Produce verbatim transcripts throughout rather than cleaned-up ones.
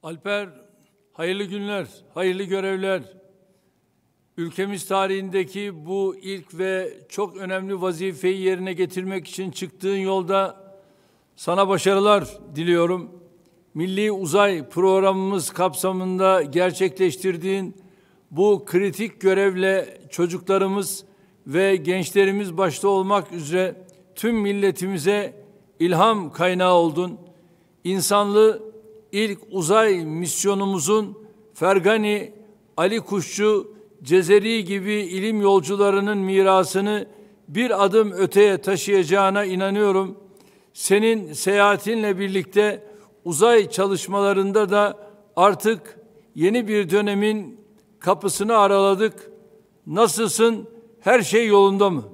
Alper, hayırlı günler, hayırlı görevler. Ülkemiz tarihindeki bu ilk ve çok önemli vazifeyi yerine getirmek için çıktığın yolda sana başarılar diliyorum. Milli Uzay Programımız kapsamında gerçekleştirdiğin bu kritik görevle çocuklarımız ve gençlerimiz başta olmak üzere tüm milletimize ilham kaynağı oldun. İnsanlı ilk uzay misyonumuzun Fergani, Ali Kuşçu, Cezeri gibi ilim yolcularının mirasını bir adım öteye taşıyacağına inanıyorum. Senin seyahatinle birlikte uzay çalışmalarında da artık yeni bir dönemin kapısını araladık. Nasılsın? Her şey yolunda mı?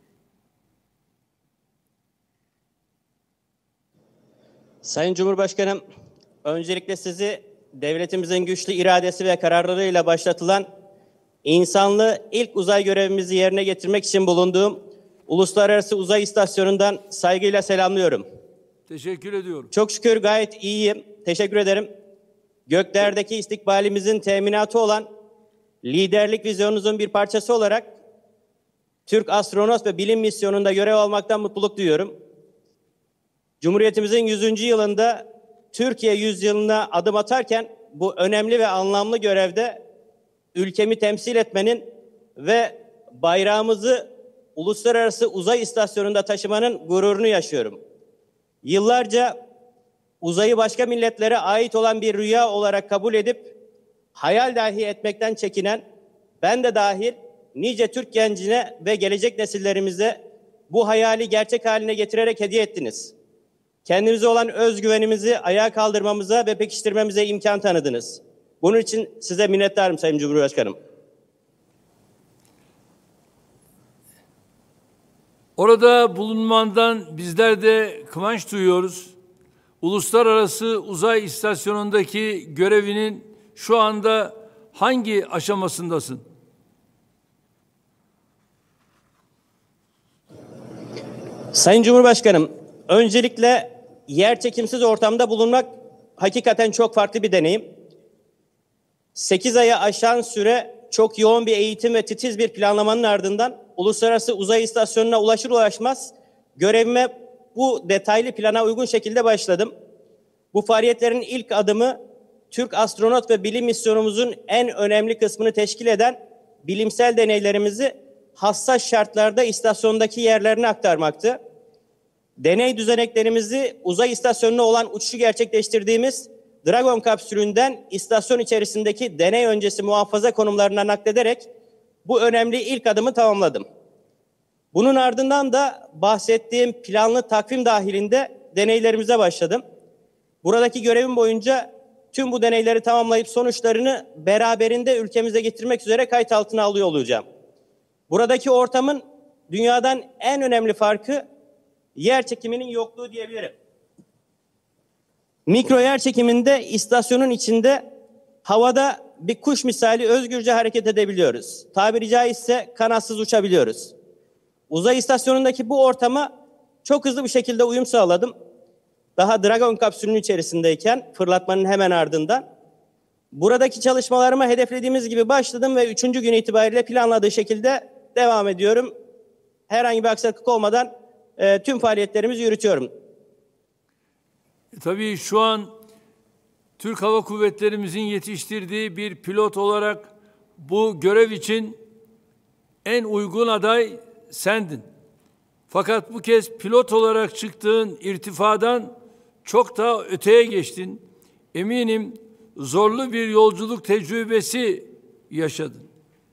Sayın Cumhurbaşkanım, öncelikle sizi devletimizin güçlü iradesi ve kararlarıyla başlatılan insanlı ilk uzay görevimizi yerine getirmek için bulunduğum Uluslararası Uzay İstasyonu'ndan saygıyla selamlıyorum. Teşekkür ediyorum. Çok şükür gayet iyiyim. Teşekkür ederim. Göklerdeki istikbalimizin teminatı olan liderlik vizyonunuzun bir parçası olarak Türk Astronot ve Bilim Misyonu'nda görev almaktan mutluluk duyuyorum. Cumhuriyetimizin yüzüncü yılında Türkiye yüzyılına adım atarken bu önemli ve anlamlı görevde ülkemi temsil etmenin ve bayrağımızı Uluslararası Uzay İstasyonu'nda taşımanın gururunu yaşıyorum. Yıllarca uzayı başka milletlere ait olan bir rüya olarak kabul edip hayal dahi etmekten çekinen, ben de dahil nice Türk gencine ve gelecek nesillerimize bu hayali gerçek haline getirerek hediye ettiniz. Kendimize olan özgüvenimizi ayağa kaldırmamıza ve pekiştirmemize imkan tanıdınız. Bunun için size minnettarım Sayın Cumhurbaşkanım. Orada bulunmandan bizler de kıvanç duyuyoruz. Uluslararası Uzay İstasyonu'ndaki görevinin şu anda hangi aşamasındasın? Sayın Cumhurbaşkanım, öncelikle yerçekimsiz ortamda bulunmak hakikaten çok farklı bir deneyim. sekiz aya aşan süre çok yoğun bir eğitim ve titiz bir planlamanın ardından Uluslararası Uzay İstasyonu'na ulaşır ulaşmaz görevime bu detaylı plana uygun şekilde başladım. Bu faaliyetlerin ilk adımı Türk Astronot ve Bilim Misyonumuzun en önemli kısmını teşkil eden bilimsel deneylerimizi hassas şartlarda istasyondaki yerlerine aktarmaktı. Deney düzeneklerimizi uzay istasyonuna olan uçuşu gerçekleştirdiğimiz Dragon kapsülünden istasyon içerisindeki deney öncesi muhafaza konumlarına naklederek bu önemli ilk adımı tamamladım. Bunun ardından da bahsettiğim planlı takvim dahilinde deneylerimize başladım. Buradaki görevim boyunca tüm bu deneyleri tamamlayıp sonuçlarını beraberinde ülkemize getirmek üzere kayıt altına alıyor olacağım. Buradaki ortamın dünyadan en önemli farkı yer çekiminin yokluğu diyebilirim. Mikro yer çekiminde istasyonun içinde havada bir kuş misali özgürce hareket edebiliyoruz. Tabiri caizse kanatsız uçabiliyoruz. Uzay istasyonundaki bu ortama çok hızlı bir şekilde uyum sağladım. Daha Dragon kapsülünün içerisindeyken fırlatmanın hemen ardından buradaki çalışmalarıma hedeflediğimiz gibi başladım ve üçüncü gün itibariyle planladığı şekilde devam ediyorum. Herhangi bir aksaklık olmadan e, tüm faaliyetlerimizi yürütüyorum. E, tabii şu an Türk Hava Kuvvetlerimizin yetiştirdiği bir pilot olarak bu görev için en uygun aday sendin. Fakat bu kez pilot olarak çıktığın irtifadan çok daha öteye geçtin. Eminim zorlu bir yolculuk tecrübesi yaşadın.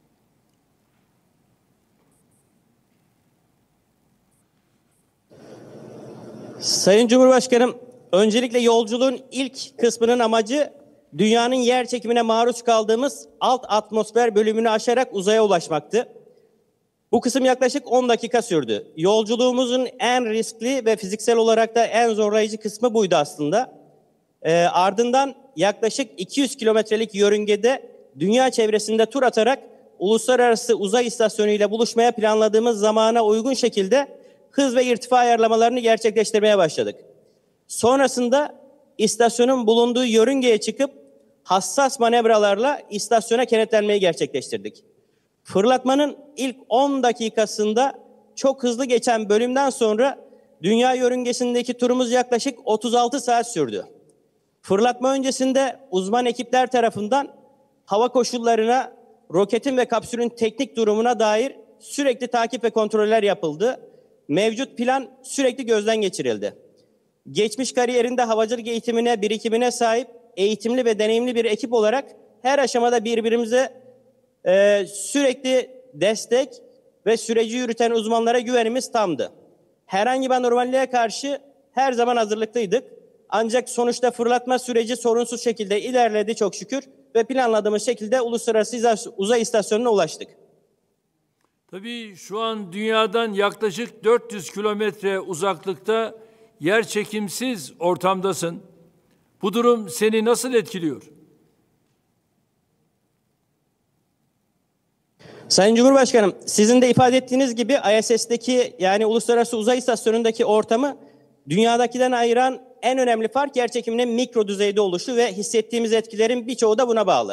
Sayın Cumhurbaşkanım, öncelikle yolculuğun ilk kısmının amacı dünyanın yer çekimine maruz kaldığımız alt atmosfer bölümünü aşarak uzaya ulaşmaktı. Bu kısım yaklaşık on dakika sürdü. Yolculuğumuzun en riskli ve fiziksel olarak da en zorlayıcı kısmı buydu aslında. E, ardından yaklaşık iki yüz kilometrelik yörüngede dünya çevresinde tur atarak Uluslararası Uzay İstasyonu ile buluşmaya planladığımız zamana uygun şekilde hız ve irtifa ayarlamalarını gerçekleştirmeye başladık. Sonrasında istasyonun bulunduğu yörüngeye çıkıp hassas manevralarla istasyona kenetlenmeyi gerçekleştirdik. Fırlatmanın ilk on dakikasında çok hızlı geçen bölümden sonra dünya yörüngesindeki turumuz yaklaşık otuz altı saat sürdü. Fırlatma öncesinde uzman ekipler tarafından hava koşullarına, roketin ve kapsülün teknik durumuna dair sürekli takip ve kontroller yapıldı. Mevcut plan sürekli gözden geçirildi. Geçmiş kariyerinde havacılık eğitimine, birikimine sahip eğitimli ve deneyimli bir ekip olarak her aşamada birbirimize e, sürekli destek ve süreci yürüten uzmanlara güvenimiz tamdı. Herhangi bir anormalliğe karşı her zaman hazırlıklıydık. Ancak sonuçta fırlatma süreci sorunsuz şekilde ilerledi çok şükür ve planladığımız şekilde Uluslararası Uzay İstasyonu'na ulaştık. Tabii şu an dünyadan yaklaşık dört yüz kilometre uzaklıkta yerçekimsiz ortamdasın. Bu durum seni nasıl etkiliyor? Sayın Cumhurbaşkanım, sizin de ifade ettiğiniz gibi I S S'teki yani Uluslararası Uzay İstasyonu'ndaki ortamı dünyadakinden ayıran en önemli fark yerçekiminin mikro düzeyde oluşu ve hissettiğimiz etkilerin birçoğu da buna bağlı.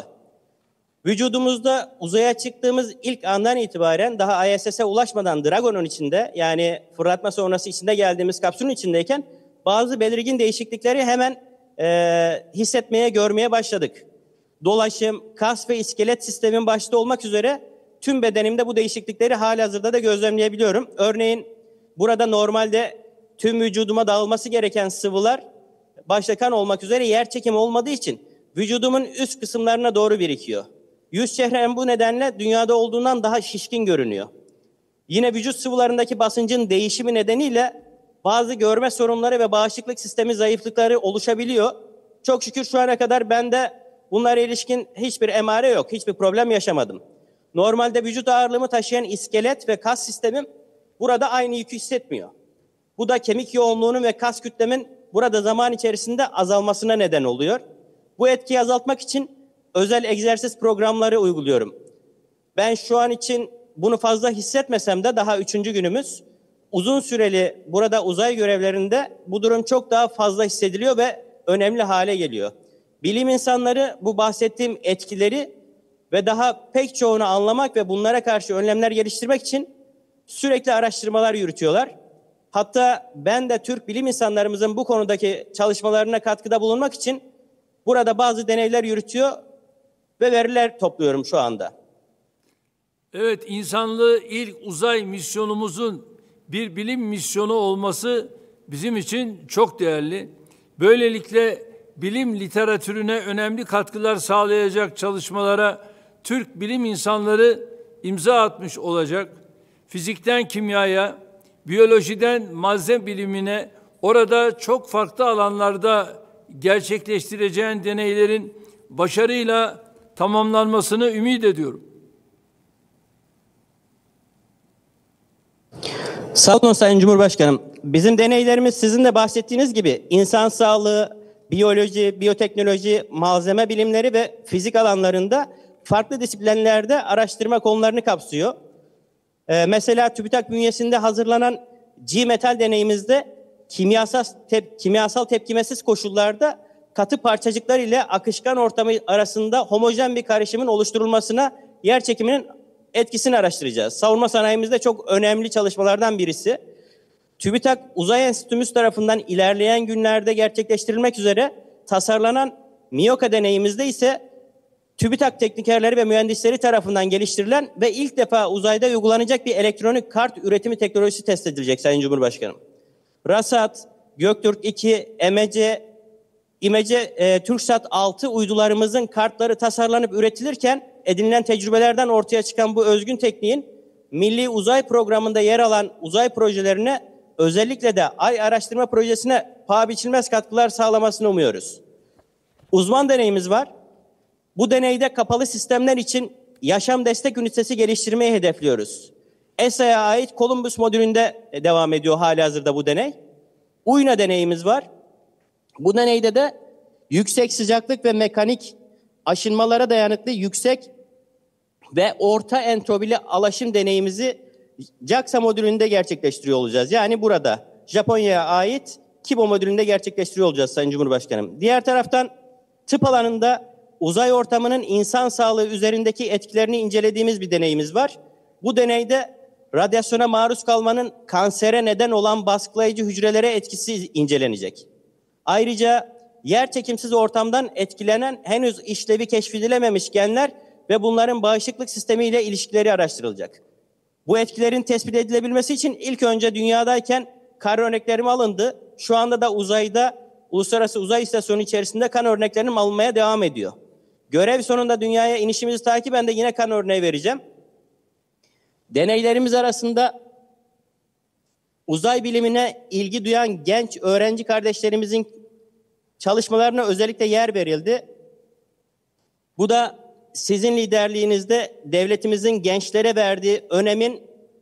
Vücudumuzda uzaya çıktığımız ilk andan itibaren daha I S S'e ulaşmadan Dragon'un içinde yani fırlatma sonrası içinde geldiğimiz kapsülün içindeyken bazı belirgin değişiklikleri hemen e, hissetmeye, görmeye başladık. Dolaşım, kas ve iskelet sistemin başta olmak üzere tüm bedenimde bu değişiklikleri halihazırda da gözlemleyebiliyorum. Örneğin burada normalde tüm vücuduma dağılması gereken sıvılar başta kan olmak üzere yer çekimi olmadığı için vücudumun üst kısımlarına doğru birikiyor. Yüz çehrem bu nedenle dünyada olduğundan daha şişkin görünüyor. Yine vücut sıvılarındaki basıncın değişimi nedeniyle bazı görme sorunları ve bağışıklık sistemi zayıflıkları oluşabiliyor. Çok şükür şu ana kadar bende bunlara ilişkin hiçbir emare yok, hiçbir problem yaşamadım. Normalde vücut ağırlığımı taşıyan iskelet ve kas sistemim burada aynı yükü hissetmiyor. Bu da kemik yoğunluğunun ve kas kütlemin burada zaman içerisinde azalmasına neden oluyor. Bu etkiyi azaltmak için özel egzersiz programları uyguluyorum. Ben şu an için bunu fazla hissetmesem de daha üçüncü günümüz. Uzun süreli burada uzay görevlerinde bu durum çok daha fazla hissediliyor ve önemli hale geliyor. Bilim insanları bu bahsettiğim etkileri ve daha pek çoğunu anlamak ve bunlara karşı önlemler geliştirmek için sürekli araştırmalar yürütüyorlar. Hatta ben de Türk bilim insanlarımızın bu konudaki çalışmalarına katkıda bulunmak için burada bazı deneyler yürütüyor ve veriler topluyorum şu anda. Evet, insanlığı ilk uzay misyonumuzun bir bilim misyonu olması bizim için çok değerli. Böylelikle bilim literatürüne önemli katkılar sağlayacak çalışmalara Türk bilim insanları imza atmış olacak. Fizikten kimyaya, biyolojiden malzeme bilimine, orada çok farklı alanlarda gerçekleştireceğin deneylerin başarıyla tamamlanmasını ümit ediyorum. Sağ olun Sayın Cumhurbaşkanım. Bizim deneylerimiz sizin de bahsettiğiniz gibi insan sağlığı, biyoloji, biyoteknoloji, malzeme bilimleri ve fizik alanlarında farklı disiplinlerde araştırma konularını kapsıyor. Ee, mesela TÜBİTAK bünyesinde hazırlanan G-metal deneyimizde kimyasal, tep kimyasal tepkimesiz koşullarda katı parçacıklar ile akışkan ortamı arasında homojen bir karışımın oluşturulmasına yer çekiminin etkisini araştıracağız. Savunma sanayimizde çok önemli çalışmalardan birisi. TÜBİTAK Uzay Enstitümüz tarafından ilerleyen günlerde gerçekleştirilmek üzere tasarlanan MİOKA deneyimizde ise TÜBİTAK teknikerleri ve mühendisleri tarafından geliştirilen ve ilk defa uzayda uygulanacak bir elektronik kart üretimi teknolojisi test edilecek Sayın Cumhurbaşkanım. RASAT, Göktürk iki, EMECE, İMECE, e, TürkSat altı uydularımızın kartları tasarlanıp üretilirken edinilen tecrübelerden ortaya çıkan bu özgün tekniğin Milli Uzay Programı'nda yer alan uzay projelerine özellikle de Ay Araştırma Projesi'ne paha biçilmez katkılar sağlamasını umuyoruz. Uzman deneyimiz var. Bu deneyde kapalı sistemler için yaşam destek ünitesi geliştirmeyi hedefliyoruz. E S A'ya ait Columbus modülünde devam ediyor halihazırda bu deney. Uyna deneyimiz var. Bu deneyde de yüksek sıcaklık ve mekanik aşınmalara dayanıklı yüksek ve orta entropili alaşım deneyimizi JAXA modülünde gerçekleştiriyor olacağız. Yani burada Japonya'ya ait Kibo modülünde gerçekleştiriyor olacağız Sayın Cumhurbaşkanım. Diğer taraftan tıp alanında uzay ortamının insan sağlığı üzerindeki etkilerini incelediğimiz bir deneyimiz var. Bu deneyde radyasyona maruz kalmanın kansere neden olan baskılayıcı hücrelere etkisi incelenecek. Ayrıca yerçekimsiz ortamdan etkilenen henüz işlevi keşfedilememiş genler ve bunların bağışıklık sistemiyle ilişkileri araştırılacak. Bu etkilerin tespit edilebilmesi için ilk önce dünyadayken kan örneklerim alındı. Şu anda da uzayda, Uluslararası Uzay İstasyonu içerisinde kan örneklerim alınmaya devam ediyor. Görev sonunda dünyaya inişimizi takiben de yine kan örneği vereceğim. Deneylerimiz arasında uzay bilimine ilgi duyan genç öğrenci kardeşlerimizin çalışmalarına özellikle yer verildi. Bu da sizin liderliğinizde devletimizin gençlere verdiği önemin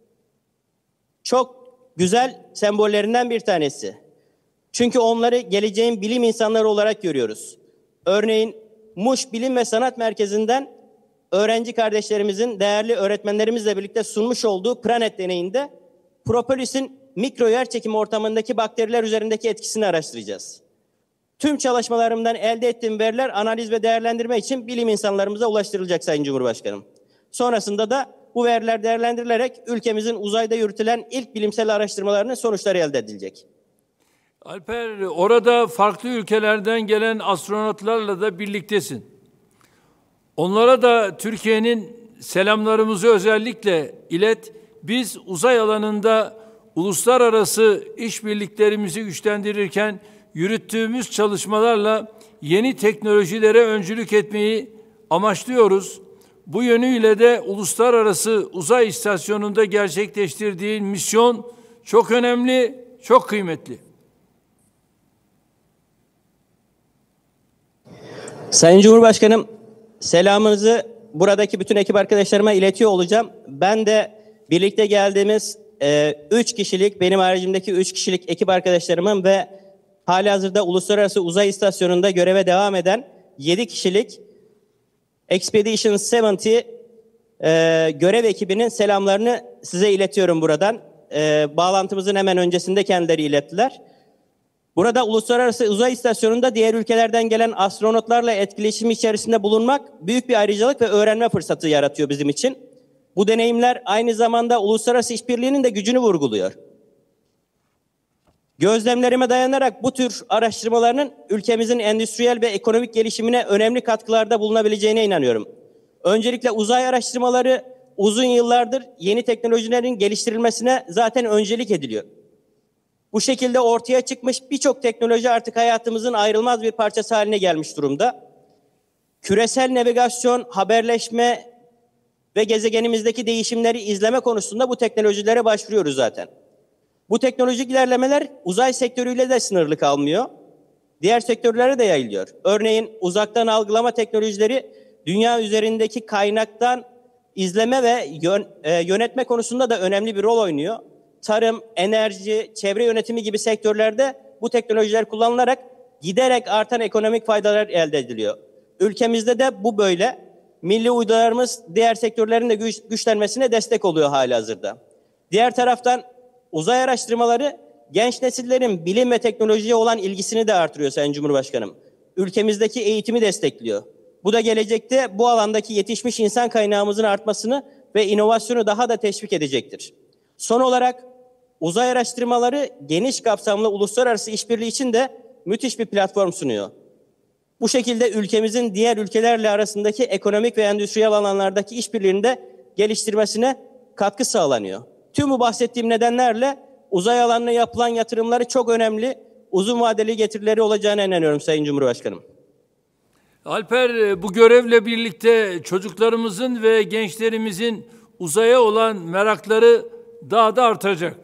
çok güzel sembollerinden bir tanesi. Çünkü onları geleceğin bilim insanları olarak görüyoruz. Örneğin Muş Bilim ve Sanat Merkezi'nden öğrenci kardeşlerimizin değerli öğretmenlerimizle birlikte sunmuş olduğu Pranet deneyinde propolisin mikro yerçekim ortamındaki bakteriler üzerindeki etkisini araştıracağız. Tüm çalışmalarımdan elde ettiğim veriler analiz ve değerlendirme için bilim insanlarımıza ulaştırılacak Sayın Cumhurbaşkanım. Sonrasında da bu veriler değerlendirilerek ülkemizin uzayda yürütülen ilk bilimsel araştırmalarının sonuçları elde edilecek. Alper, orada farklı ülkelerden gelen astronotlarla da birliktesin. Onlara da Türkiye'nin selamlarımızı özellikle ilet. Biz uzay alanında uluslararası işbirliklerimizi güçlendirirken yürüttüğümüz çalışmalarla yeni teknolojilere öncülük etmeyi amaçlıyoruz. Bu yönüyle de Uluslararası Uzay İstasyonu'nda gerçekleştirdiğin misyon çok önemli, çok kıymetli. Sayın Cumhurbaşkanım, selamınızı buradaki bütün ekip arkadaşlarıma iletiyor olacağım. Ben de birlikte geldiğimiz e, üç kişilik, benim haricimdeki üç kişilik ekip arkadaşlarımın ve halihazırda Uluslararası Uzay İstasyonu'nda göreve devam eden yedi kişilik Expedition yetmiş e, görev ekibinin selamlarını size iletiyorum buradan. E, bağlantımızın hemen öncesinde kendileri ilettiler. Burada Uluslararası Uzay İstasyonu'nda diğer ülkelerden gelen astronotlarla etkileşim içerisinde bulunmak büyük bir ayrıcalık ve öğrenme fırsatı yaratıyor bizim için. Bu deneyimler aynı zamanda uluslararası işbirliğinin de gücünü vurguluyor. Gözlemlerime dayanarak bu tür araştırmaların ülkemizin endüstriyel ve ekonomik gelişimine önemli katkılarda bulunabileceğine inanıyorum. Öncelikle uzay araştırmaları uzun yıllardır yeni teknolojilerin geliştirilmesine zaten öncelik ediliyor. Bu şekilde ortaya çıkmış birçok teknoloji artık hayatımızın ayrılmaz bir parçası haline gelmiş durumda. Küresel navigasyon, haberleşme ve gezegenimizdeki değişimleri izleme konusunda bu teknolojilere başvuruyoruz zaten. Bu teknolojik ilerlemeler uzay sektörüyle de sınırlı kalmıyor. Diğer sektörlere de yayılıyor. Örneğin uzaktan algılama teknolojileri dünya üzerindeki kaynaktan izleme ve yön, e, yönetme konusunda da önemli bir rol oynuyor. Tarım, enerji, çevre yönetimi gibi sektörlerde bu teknolojiler kullanılarak giderek artan ekonomik faydalar elde ediliyor. Ülkemizde de bu böyle. Milli uydularımız diğer sektörlerin de güç, güçlenmesine destek oluyor halihazırda. Diğer taraftan uzay araştırmaları genç nesillerin bilim ve teknolojiye olan ilgisini de artırıyor Sayın Cumhurbaşkanım. Ülkemizdeki eğitimi destekliyor. Bu da gelecekte bu alandaki yetişmiş insan kaynağımızın artmasını ve inovasyonu daha da teşvik edecektir. Son olarak uzay araştırmaları geniş kapsamlı uluslararası işbirliği için de müthiş bir platform sunuyor. Bu şekilde ülkemizin diğer ülkelerle arasındaki ekonomik ve endüstriyel alanlardaki işbirliğini de geliştirmesine katkı sağlanıyor. Tüm bu bahsettiğim nedenlerle uzay alanına yapılan yatırımları çok önemli, uzun vadeli getirileri olacağına inanıyorum Sayın Cumhurbaşkanım. Alper, bu görevle birlikte çocuklarımızın ve gençlerimizin uzaya olan merakları daha da artacak.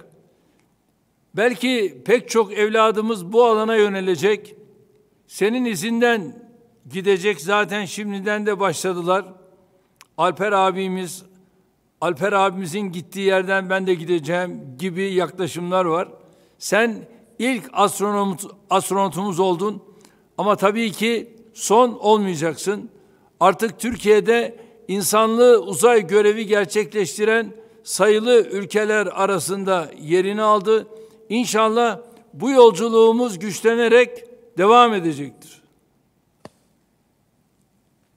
Belki pek çok evladımız bu alana yönelecek. Senin izinden gidecek, zaten şimdiden de başladılar. Alper abimiz, Alper abimizin gittiği yerden ben de gideceğim gibi yaklaşımlar var. Sen ilk astronot, astronotumuz oldun ama tabii ki son olmayacaksın. Artık Türkiye'de insanlığı uzay görevi gerçekleştiren sayılı ülkeler arasında yerini aldı. İnşallah bu yolculuğumuz güçlenerek devam edecektir.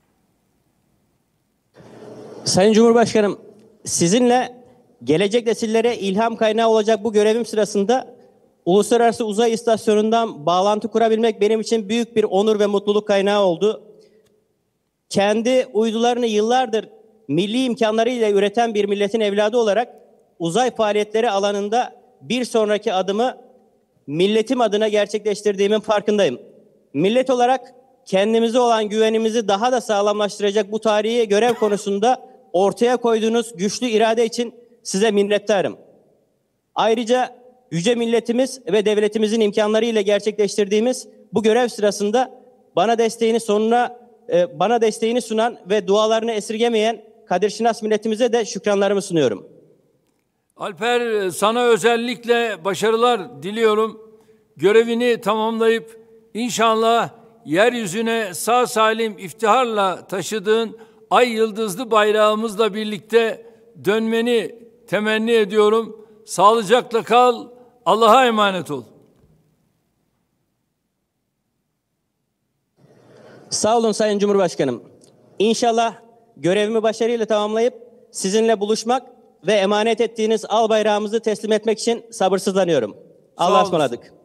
Sayın Cumhurbaşkanım, sizinle gelecek nesillere ilham kaynağı olacak bu görevim sırasında Uluslararası Uzay İstasyonu'ndan bağlantı kurabilmek benim için büyük bir onur ve mutluluk kaynağı oldu. Kendi uydularını yıllardır milli imkanlarıyla üreten bir milletin evladı olarak uzay faaliyetleri alanında bir sonraki adımı milletim adına gerçekleştirdiğimin farkındayım. Millet olarak kendimize olan güvenimizi daha da sağlamlaştıracak bu tarihi görev konusunda ortaya koyduğunuz güçlü irade için size minnettarım. Ayrıca yüce milletimiz ve devletimizin imkanlarıyla gerçekleştirdiğimiz bu görev sırasında bana desteğini sonuna e, bana desteğini sunan ve dualarını esirgemeyen Kadir Şinas milletimize de şükranlarımı sunuyorum. Alper, sana özellikle başarılar diliyorum. Görevini tamamlayıp inşallah yeryüzüne sağ salim iftiharla taşıdığın ay yıldızlı bayrağımızla birlikte dönmeni temenni ediyorum. Sağlıcakla kal, Allah'a emanet ol. Sağ olun Sayın Cumhurbaşkanım. İnşallah görevimi başarıyla tamamlayıp sizinle buluşmak ve emanet ettiğiniz al bayrağımızı teslim etmek için sabırsızlanıyorum. Allah'a ısmarladık.